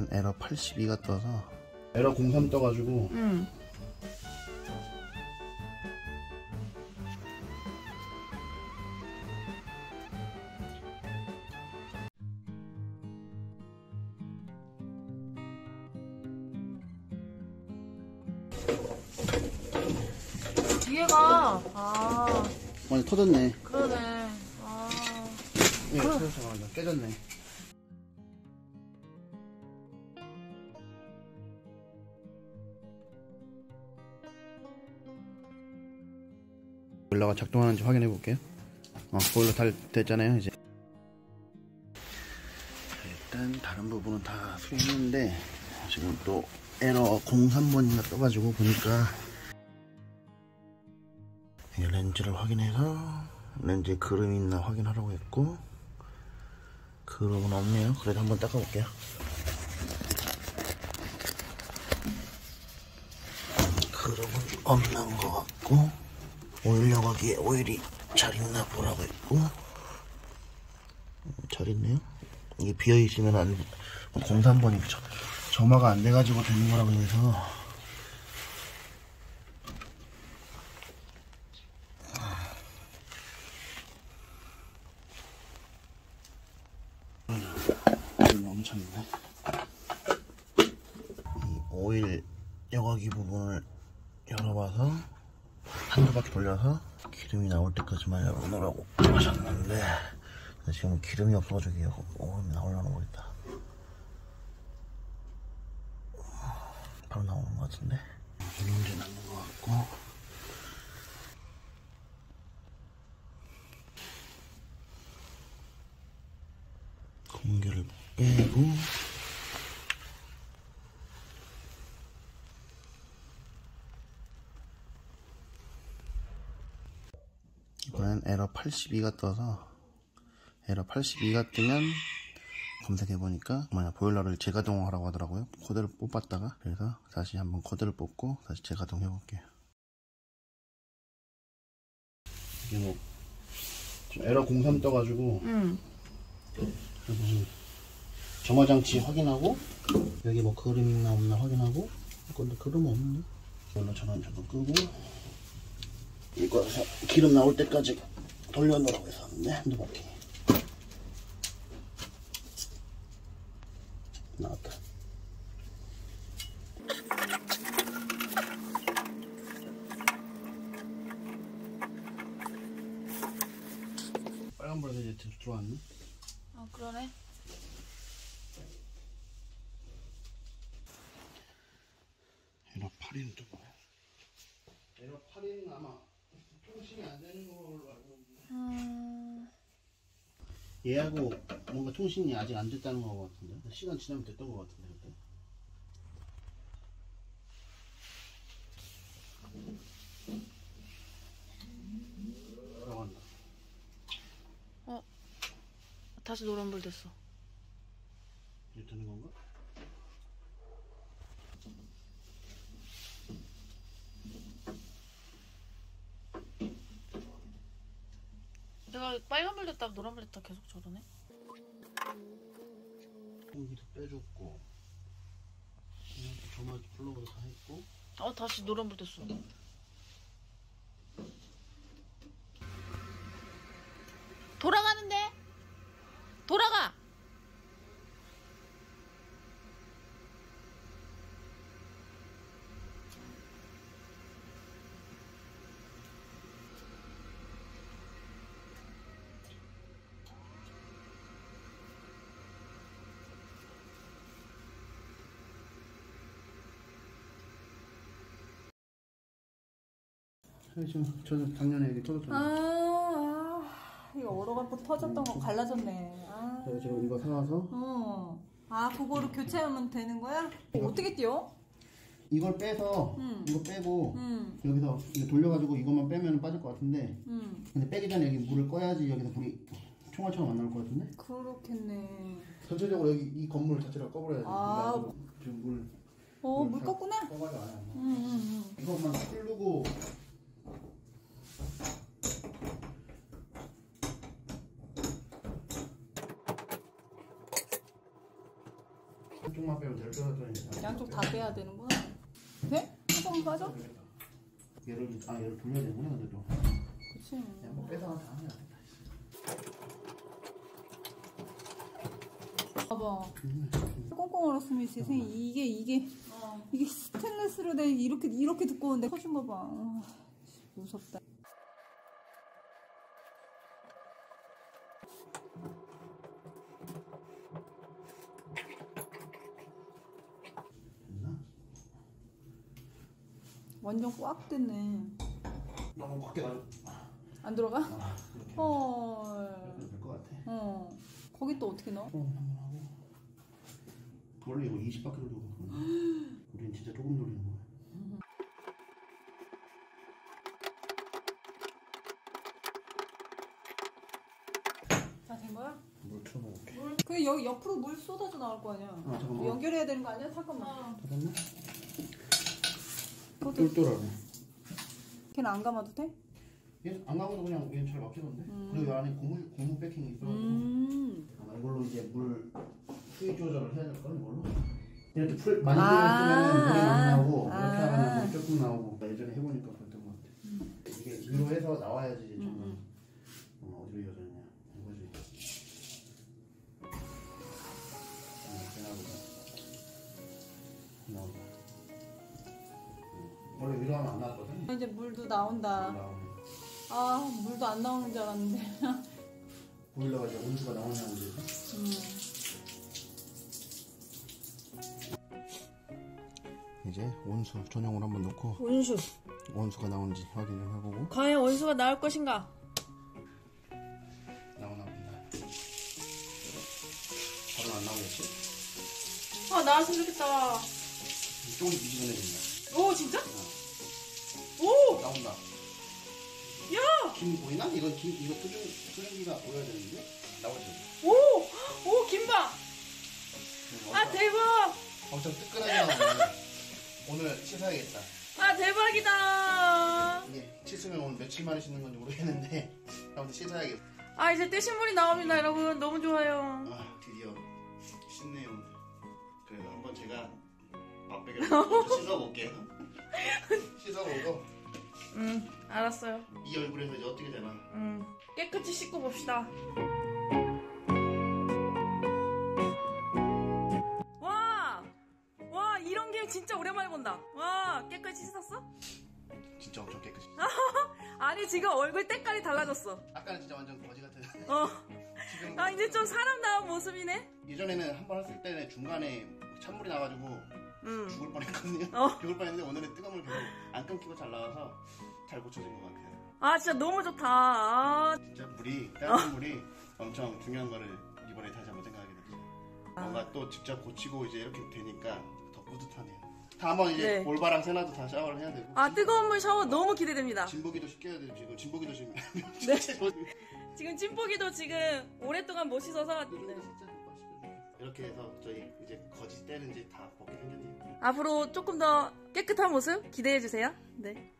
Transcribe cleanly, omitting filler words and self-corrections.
에러 82가 떠서 에러 03 떠가지고 뒤에가 완전 터졌네. 그러네. 네, 터졌어. 완전 깨졌네. 보일러가 작동하는지 확인해 볼게요. 보일러 다 됐잖아요 이제. 일단 다른 부분은 다 수리했는데 지금 또 에러 03번이나 떠가지고 보니까 렌즈를 확인해서 렌즈에 그름이 있나 확인하라고 했고 그름은 없네요. 그래도 한번 닦아볼게요. 그름은 없는 것 같고 오일 여과기에 오일이 잘 있나 보라고 했고 잘 있네요. 이게 비어있으면 안 03번이 점화가 안 돼가지고 되는 거라고 해서 엄청 있네. 이 오일 여과기 부분을 열어봐서 한두 바퀴 돌려서 기름이 나올 때까지만 열어놓으라고 하셨는데 지금 기름이 없어가지고 오일이 나오려는 거겠다. 바로 나오는 것 같은데 문제 남는 것 같고 공기를 빼고 이번엔 에러 82가 떠서 에러 82가 뜨면 검색해보니까 보일러를 재가동하라고 하더라고요. 코드를 뽑았다가 그래서 다시 한번 코드를 뽑고 다시 재가동 해볼게요. 이게 지금 에러 03 떠가지고 점화장치 확인하고 여기 그림 있나 없나 확인하고 근데 그림 없는데 보일러 전원 잠깐 끄고 이거 기름 나올 때까지 돌려놓으라고 했었는데 한두 바퀴 나왔다. 빨간불에 이제 들어왔네. 그러네. 에러 8인 또 뭐야? 에러 8인 아마 통신이 안 되는 걸로 알고 있는데 얘하고 뭔가 통신이 아직 안 됐다는 거 같은데 시간 지나면 됐던 거 같은데 그때. 들어간다. 다시 노란불 됐어. 이제 되는 건가? 내가 빨간불 됐다 노란불 됐다 계속 저러네. 공기도 빼줬고 점화 플러그도 다 했고 다시 노란불 됐어. 돌아가는데? 돌아가! 지금 저도 작년에 이게 터졌잖아요. 이거 얼어갖고 터졌던 거 갈라졌네. 제가 지금 이거 사와서 그거를 교체하면 되는 거야? 어떻게 띄워? 이걸 빼서 이거 빼고 여기서 이거 돌려가지고 이것만 빼면 빠질 것 같은데 근데 빼기 전에 여기 물을 꺼야지 여기서 불이 총알처럼 안 나올 것 같은데? 그렇겠네. 전체적으로 여기 이 건물 자체를 꺼버려야지. 지금 물 껐구나? 꺼가지고 안 해. 이것만 뚫고 이쪽만 빼면 될 것 같더니 양쪽 다 빼야 되는구나. 돼? 한번 빠져? 얘를 돌려야 되구나. 근데 또 그치. 뭐 빼다가 다 하면 안 된다. 봐봐. 꽁꽁 얼었으면 세상에 이게 스테인리스로 된 이렇게 두꺼운데 커진 거 봐. 아, 무섭다. 됐나? 완전 꽉 됐네. 너무 밖에 가지고 안 들어가? 이렇게 헐. 될 것 같아. 거기 또 어떻게 넣어? 한번 하고 원래 이거 20바퀴 돌리고 우리는 진짜 조금 돌리는 거야. 다 된 거야? 물 틀어놓을게. 그 여기 옆으로 물 쏟아져 나올 거 아니야? 잠깐만. 연결해야 되는 거 아니야? 잠깐만. 다 됐나? 그것도 똘똘하네. 걔는 안 감아도 돼? 얘안 나가도 그냥 얘는 잘 막히던데. 그리고 이 안에 고무 패킹이 있어가지고 아마 이걸로 이제 물 수위 조절을 해야 될 거는 이걸로. 이렇게 많이 쓰면 물이 많이 나오고 이렇게 하면 물 조금 나오고. 예전에 해보니까 그랬던 것 같아. 이게 위로 해서 나와야지 정말 어디로 이어졌냐 이거지. 되나보다. 나오다. 원래 위로 하면 안 나왔거든. 이제 물도 나온다. 나오네. 아, 물도 안 나오는 줄 알았는데. 보일러가 이제 온수가 나오냐고 이제. 이제 온수 전용으로 한번 넣고 온수. 온수가 나오는지 확인을 해보고 과연 온수가 나올 것인가? 나오나 봅니다. 바로 안 나오겠지? 아, 나왔으면 좋겠다. 조금 미지근해진다. 오, 진짜? 오! 나온다. 야! 김 보이나? 이거 수증기가 보여야 되는데 나오지. 오! 오, 김밥! 아, 대박! 엄청 뜨끈하게 나오네. 오늘 씻어야겠다. 아, 대박이다! 이게 씻으면 오늘 며칠 만에 씻는 건지 모르겠는데 아무튼 씻어야겠다. 아, 이제 뜨신 물이 나옵니다, 여러분. 너무 좋아요. 아 드디어 씻네요 오늘. 그래서 한번 제가 맛보기로 씻어볼게요. 씻어보고 알았어요. 이 얼굴에서 이제 어떻게 되나. 깨끗이 씻고 봅시다. 와, 이런 게임 진짜 오랜만에 본다. 와, 깨끗이 씻었어? 진짜 엄청 깨끗이. 아니, 지금 얼굴 때깔이 달라졌어. 아까는 진짜 완전 거지 같은. 지금 아, 이제 좀 사람다운 모습이네? 예전에는 한 번 했을 때는 중간에 찬물이 나가지고 죽을 뻔했거든요. 죽을 뻔했는데 오늘은 뜨거운 물 계속 안 끊기고 잘 나와서 잘 고쳐진 것 같아요. 아, 진짜 너무 좋다. 아, 진짜 따뜻한 물이 엄청 중요한 거를 이번에 다시 한번 생각하게 됐어요. 뭔가 또 직접 고치고 이제 이렇게 되니까 더 뿌듯하네요. 다음번 이제 네. 올바랑 세나도 다 샤워를 해야 되고. 아, 뜨거운 물 샤워 너무 기대됩니다. 진보기도 시켜야 되고 지금 진보기도 지금 지금 찐뽀기도 지금 오랫동안 못 씻어서 이렇게 해서 저희 이제 거지 때는 이제 다 벗게 생겼네요. 앞으로 조금 더 깨끗한 모습 기대해주세요. 네.